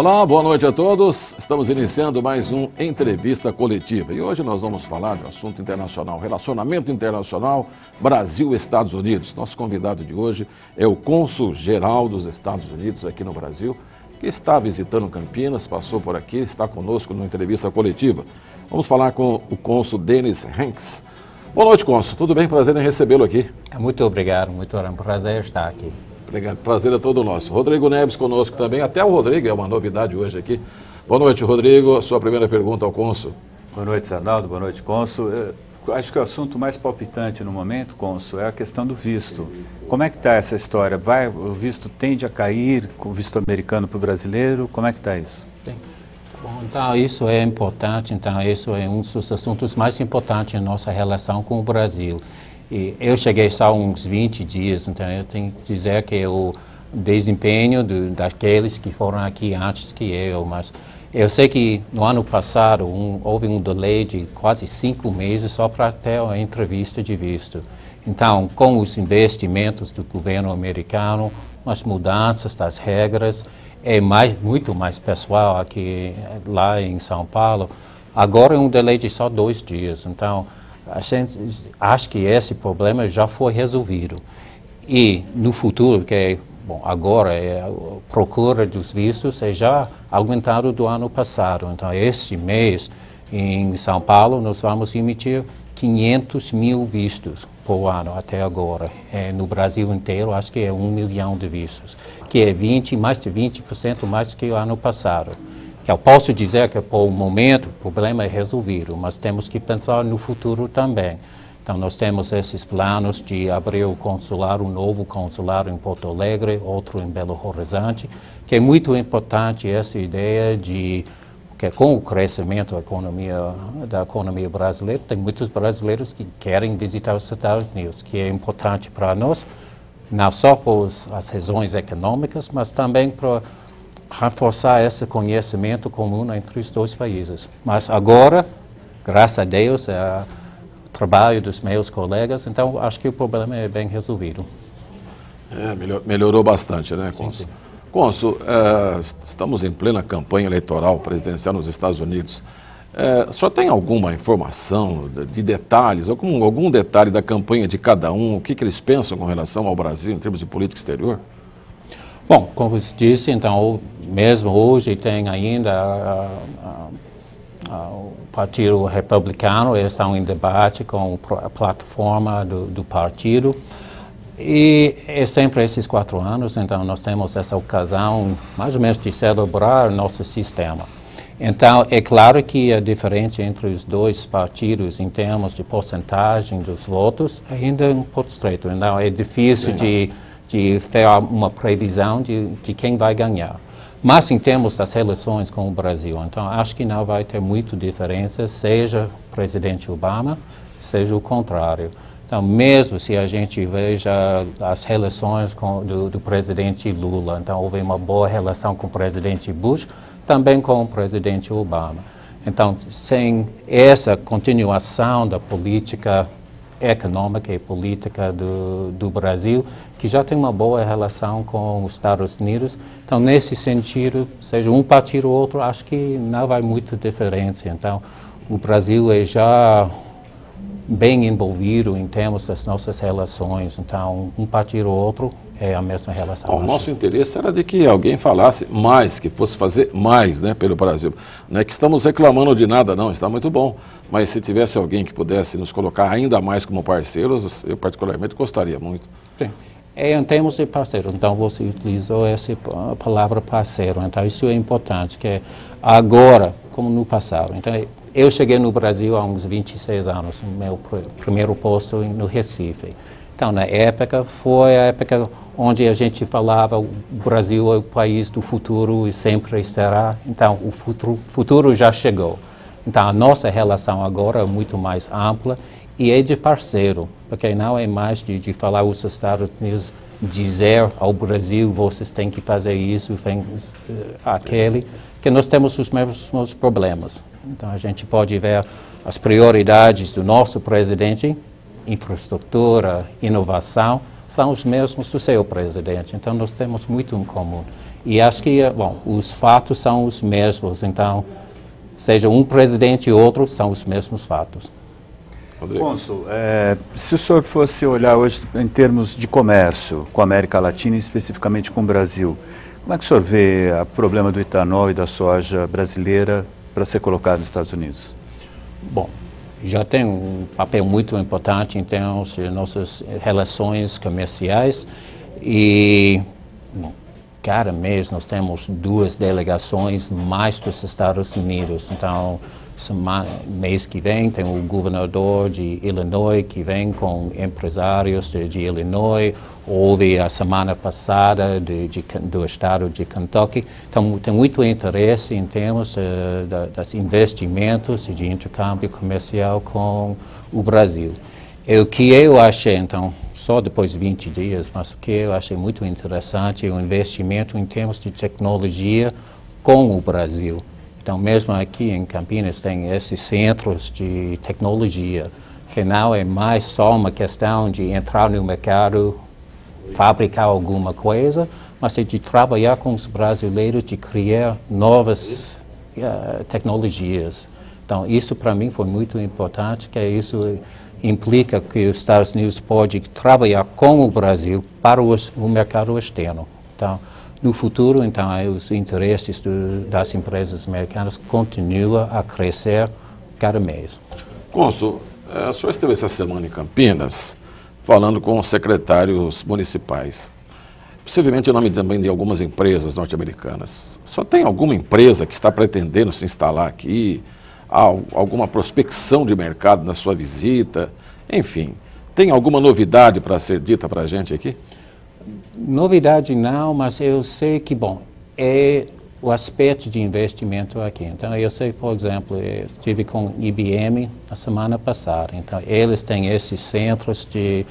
Olá, boa noite a todos. Estamos iniciando mais um Entrevista Coletiva. E hoje nós vamos falar de um assunto internacional, relacionamento internacional Brasil-Estados Unidos. Nosso convidado de hoje é o cônsul-geral dos Estados Unidos aqui no Brasil, que está visitando Campinas, passou por aqui, está conosco numa entrevista coletiva. Vamos falar com o cônsul Dennis Hanks. Boa noite, cônsul. Tudo bem? Prazer em recebê-lo aqui. Muito obrigado, é um prazer estar aqui. Obrigado, prazer é todo nosso. Rodrigo Neves conosco também, até o Rodrigo é uma novidade hoje aqui. Boa noite, Rodrigo. Sua primeira pergunta ao cônsul. Boa noite, Arnaldo. Boa noite, cônsul. Acho que o assunto mais palpitante no momento, cônsul, é a questão do visto. Como é que está essa história? O visto tende a cair com o visto americano para o brasileiro? Como é que está isso? Bem, bom, então isso é importante, isso é um dos assuntos mais importantes em nossa relação com o Brasil. E eu cheguei só há uns 20 dias, então eu tenho que dizer que o desempenho daqueles que foram aqui antes que eu, mas eu sei que no ano passado houve um delay de quase 5 meses só para ter a entrevista de visto. Então, com os investimentos do governo americano, as mudanças das regras, muito mais pessoal aqui lá em São Paulo, agora é um delay de só 2 dias. Então, a gente acha que esse problema já foi resolvido. E no futuro, agora a procura dos vistos é já aumentado do ano passado. Então, este mês, em São Paulo, nós vamos emitir 500 mil vistos por ano até agora. No Brasil inteiro, acho que é 1 milhão de vistos, que é mais de 20% mais que o ano passado. Eu posso dizer que, por o momento, o problema é resolvido, mas temos que pensar no futuro também. Então, nós temos esses planos de abrir um novo consulado em Porto Alegre, outro em Belo Horizonte, que é muito importante essa ideia de que, com o crescimento da economia brasileira, tem muitos brasileiros que querem visitar os Estados Unidos, que é importante para nós, não só por as razões econômicas, mas também para reforçar esse conhecimento comum entre os dois países. Mas agora, graças a Deus, o trabalho dos meus colegas, então acho que o problema é bem resolvido. Melhorou bastante, né, cônsul? Sim. Cônsul, estamos em plena campanha eleitoral presidencial nos Estados Unidos. O senhor tem alguma informação de detalhes, algum detalhe da campanha de cada um? O que eles pensam com relação ao Brasil em termos de política exterior? Bom, como você disse, então, mesmo hoje tem ainda o Partido Republicano, eles estão em debate com a plataforma do partido. E é sempre esses 4 anos, então nós temos essa ocasião, mais ou menos, de celebrar nosso sistema. Então, é claro que a diferença entre os dois partidos, em termos de porcentagem dos votos, ainda é um pouco estreito. Então, é difícil de ter uma previsão de quem vai ganhar. Mas em termos das relações com o Brasil, então acho que não vai ter muita diferença, seja o presidente Obama, seja o contrário. Então, mesmo se a gente veja as relações do presidente Lula, então houve uma boa relação com o presidente Bush, também com o presidente Obama. Então, sem essa continuação da política econômica e política do Brasil, que já tem uma boa relação com os Estados Unidos. Então, nesse sentido, seja um partido ou outro, acho que não vai muita diferença. Então, o Brasil é já bem envolvido em termos das nossas relações. Então, um partido ou outro é a mesma relação. O nosso interesse era de que alguém falasse mais, que fosse fazer mais, né, pelo Brasil. Não é que estamos reclamando de nada, não, está muito bom. Mas se tivesse alguém que pudesse nos colocar ainda mais como parceiros, eu particularmente gostaria muito. Sim. Em termos de parceiros, então você utilizou essa palavra parceiro, então isso é importante, que agora, como no passado. Então, eu cheguei no Brasil há uns 26 anos, no meu primeiro posto no Recife. Então, na época, foi a época onde a gente falava o Brasil é o país do futuro e sempre será. Então, o futuro já chegou. Então, a nossa relação agora é muito mais ampla e é de parceiro, porque não é mais de falar os Estados Unidos, dizer ao Brasil, vocês têm que fazer isso, aquele, que nós temos os mesmos problemas. Então, a gente pode ver as prioridades do nosso presidente, infraestrutura, inovação, são os mesmos do seu presidente. Então, nós temos muito em comum. E acho que, bom, os fatos são os mesmos. Então, seja um presidente e outro, são os mesmos fatos. Cônsul, se o senhor fosse olhar hoje em termos de comércio com a América Latina e especificamente com o Brasil, como é que o senhor vê o problema do etanol e da soja brasileira para ser colocado nos Estados Unidos? Bom, já tem um papel muito importante em termos de nossas relações comerciais e, bom, cada mês nós temos 2 delegações mais dos Estados Unidos. Então, mês que vem tem o governador de Illinois que vem com empresários de Illinois. Houve a semana passada do estado de Kentucky. Então, tem muito interesse em termos dos investimentos e de intercâmbio comercial com o Brasil. O que eu achei, então, só depois de 20 dias, mas o que eu achei muito interessante é o investimento em termos de tecnologia com o Brasil. Então, mesmo aqui em Campinas tem esses centros de tecnologia, que não é mais só uma questão de entrar no mercado, fabricar alguma coisa, mas é de trabalhar com os brasileiros, de criar novas tecnologias. Então, isso para mim foi muito importante, que isso implica que os Estados Unidos podem trabalhar com o Brasil para o mercado externo. Então, no futuro, então, os interesses das empresas americanas continuam a crescer cada mês. Cônsul, o senhor esteve essa semana em Campinas falando com os secretários municipais, possivelmente em nome também de algumas empresas norte-americanas. Só tem alguma empresa que está pretendendo se instalar aqui? Alguma prospecção de mercado na sua visita? Enfim, tem alguma novidade para ser dita para a gente aqui? Novidade não, mas eu sei que, bom, é o aspecto de investimento aqui. Então, eu sei, por exemplo, eu estive com o IBM na semana passada. Então, eles têm esses centros de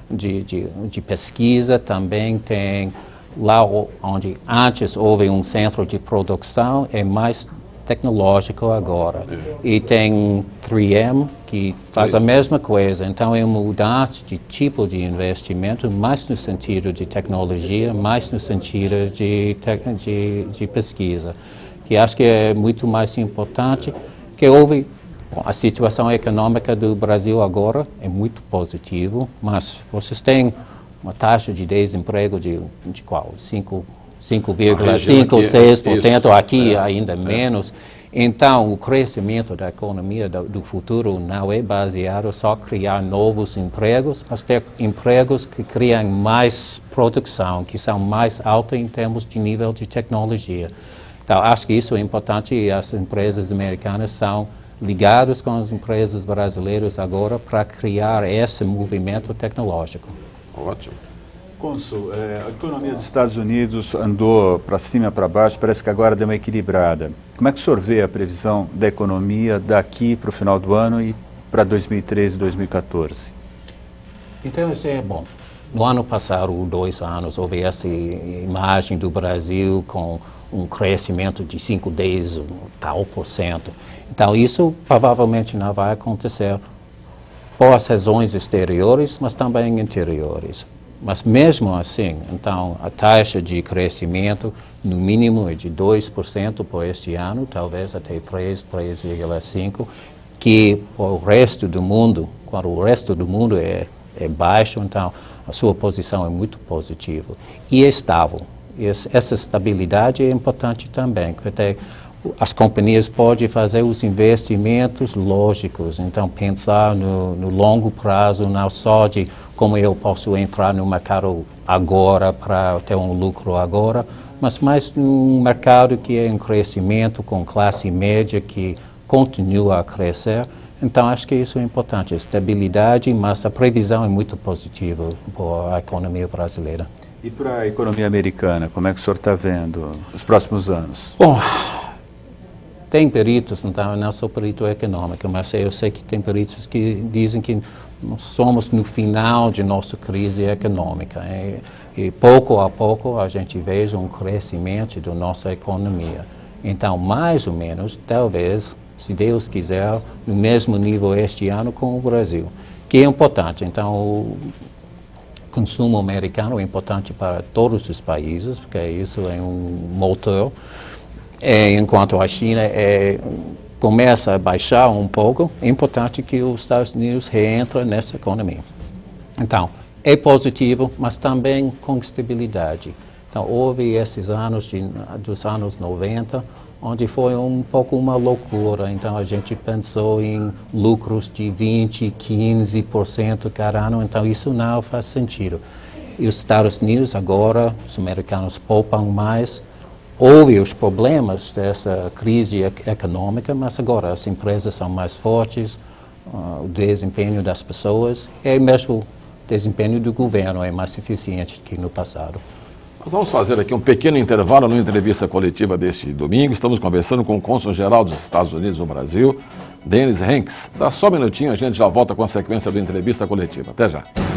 pesquisa, também tem lá onde antes houve um centro de produção, é mais tecnológico agora. E tem 3M, que faz a mesma coisa. Então, é uma mudança de tipo de investimento, mais no sentido de tecnologia, mais no sentido de pesquisa, que acho que é muito mais importante, que houve. Bom, a situação econômica do Brasil agora é muito positiva, mas vocês têm uma taxa de desemprego de qual? 5,5%, 6%, aqui ainda menos. Então, o crescimento da economia do futuro não é baseado só em criar novos empregos, mas ter empregos que criam mais produção, que são mais altos em termos de nível de tecnologia. Então, acho que isso é importante e as empresas americanas são ligadas com as empresas brasileiras agora para criar esse movimento tecnológico. Ótimo. Cônsul, a economia dos Estados Unidos andou para cima e para baixo, parece que agora deu uma equilibrada. Como é que o senhor vê a previsão da economia daqui para o final do ano e para 2013 e 2014? Então, isso é bom. No ano passado, 2 anos, houve essa imagem do Brasil com um crescimento de 5, 10, tal %. Então, isso provavelmente não vai acontecer por as razões exteriores, mas também interiores. Mas mesmo assim, então, a taxa de crescimento, no mínimo, é de 2% por este ano, talvez até 3,5%, que por o resto do mundo, quando o resto do mundo é baixo, então, a sua posição é muito positiva e estável. Essa estabilidade é importante também, porque as companhias podem fazer os investimentos lógicos, então pensar no longo prazo, não só de como eu posso entrar no mercado agora para ter um lucro agora, mas mais num mercado que é em crescimento, com classe média que continua a crescer. Então, acho que isso é importante, a estabilidade, mas a previsão é muito positiva para a economia brasileira. E para a economia americana, como é que o senhor está vendo os próximos anos? Bom, tem peritos, então, não sou perito econômico, mas eu sei que tem peritos que dizem que nós somos no final de nossa crise econômica. E pouco a pouco a gente veja um crescimento da nossa economia. Então, mais ou menos, talvez, se Deus quiser, no mesmo nível este ano com o Brasil, que é importante. Então, consumo americano é importante para todos os países, porque isso é um motor. Enquanto a China começa a baixar um pouco, é importante que os Estados Unidos reentrem nessa economia. Então, é positivo, mas também com estabilidade. Então, houve esses anos dos anos 90, onde foi um pouco uma loucura. Então, a gente pensou em lucros de 20%, 15% cada ano. Então, isso não faz sentido. E os Estados Unidos agora, os americanos poupam mais. Houve os problemas dessa crise econômica, mas agora as empresas são mais fortes, o desempenho das pessoas e mesmo o desempenho do governo é mais eficiente que no passado. Nós vamos fazer aqui um pequeno intervalo na entrevista coletiva deste domingo. Estamos conversando com o cônsul-geral dos Estados Unidos no Brasil, Dennis Hanks. Dá só um minutinho, a gente já volta com a sequência da entrevista coletiva. Até já.